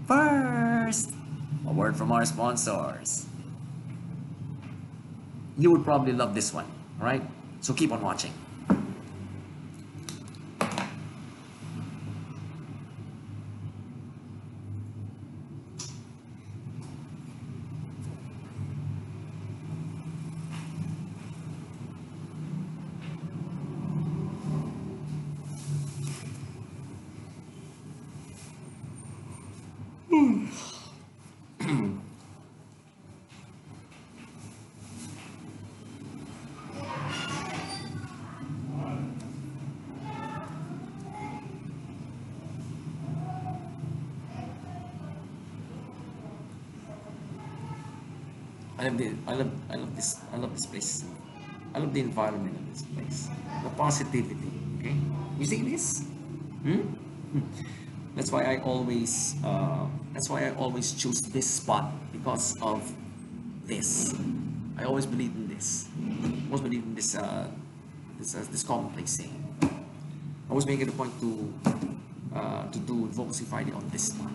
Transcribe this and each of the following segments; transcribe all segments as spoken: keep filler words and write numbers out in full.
First, a word from our sponsors. You would probably love this one, all right? So keep on watching. I love the I love I love this I love this place. I love the environment of this place. The positivity. Okay, you see this? Hmm? That's why I always uh, that's why I always choose this spot because of this. I always believe in this. I always believe in this uh, this uh, this commonplace saying. I always make it a point to uh, to do Advocacy Friday on this spot.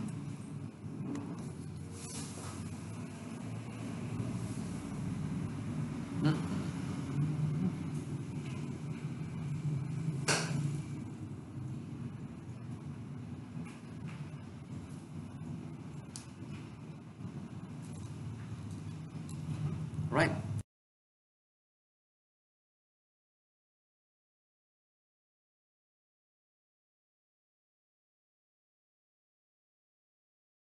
Right?